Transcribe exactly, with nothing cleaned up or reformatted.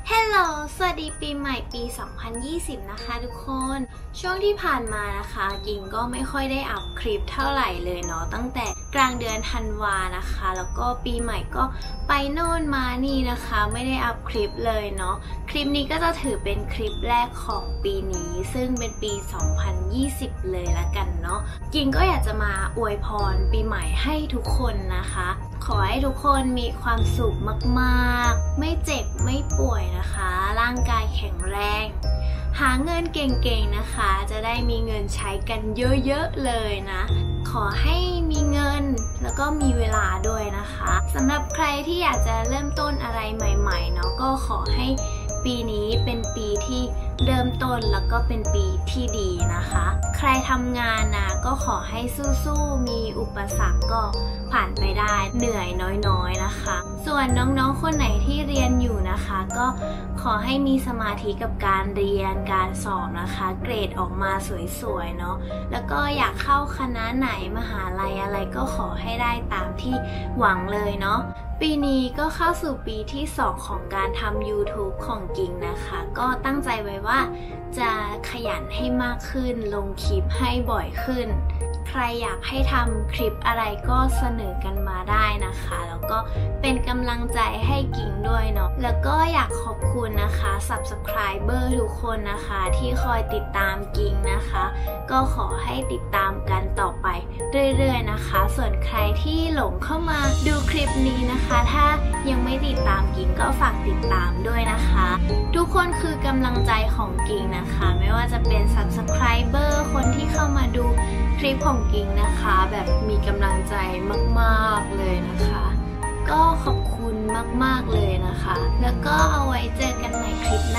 ฮัลโหลสวัสดีปีใหม่ปี สองพันยี่สิบ นะคะทุกคนช่วงที่ผ่านมานะคะกิ่งก็ไม่ค่อยได้อัพคลิปเท่าไหร่เลยเนาะตั้งแต่กลางเดือนธันวานะคะแล้วก็ปีใหม่ก็ไปโน่นมานี่นะคะไม่ได้อัพคลิปเลยเนาะคลิปนี้ก็จะถือเป็นคลิปแรกของปีนี้ซึ่งเป็นปี สองพันยี่สิบ เลยละกันเนาะกิ่งก็อยากจะมาอวยพรปีใหม่ให้ทุกคนนะคะขอให้ทุกคนมีความสุขมากๆไม่เจ็บไม่ป่วยนะคะร่างกายแข็งแรงหาเงินเก่งๆนะคะจะได้มีเงินใช้กันเยอะๆเลยนะขอให้มีเงินแล้วก็มีเวลาด้วยนะคะสำหรับใครที่อยากจะเริ่มต้นอะไรใหม่ๆเนาะก็ขอให้ปีนี้เป็นปีที่เริ่มต้นแล้วก็เป็นปีที่ดีนะคะใครทำงานนะก็ขอให้สู้ๆมีอุปสรรคก็ผ่านไปได้เหนื่อยน้อยๆนะคะส่วนน้องๆคนไหนที่เรียนอยู่นะคะก็ขอให้มีสมาธิกับการเรียนการสอบนะคะเกรดออกมาสวยๆเนาะแล้วก็อยากเข้าคณะไหนมหาลัยอะไรก็ขอให้ได้ตามที่หวังเลยเนาะปีนี้ก็เข้าสู่ปีที่สองของการทำ ยูทูบ ของกิ่งนะคะก็ตั้งใจไว้ว่าจะขยันให้มากขึ้นลงคลิปให้บ่อยขึ้นใครอยากให้ทำคลิปอะไรก็เสนอกันมาได้นะคะแล้วก็เป็นกำลังใจให้กิ่งด้วยเนาะแล้วก็อยากขอบคุณนะคะ ซับสไครเบอร์ ทุกคนนะคะที่คอยติดตามกิ่งนะคะก็ขอให้ติดตามกันต่อไปเรื่อยๆนะคะส่วนใครที่หลงเข้ามาดูคลิปนี้นะคะถ้ายังไม่ติดตามกิ่งก็ฝากติดตามด้วยนะคะทุกคนคือกำลังใจของกิ่งนะคะไม่ว่าจะเป็น ซับสไครเบอร์ คนที่เข้ามาดูคลิปของกิ่งนะคะแบบมีกำลังใจมากๆเลยนะคะก็ขอบคุณมากๆเลยนะคะแล้วก็เอาไว้เจอกันใหม่คลิป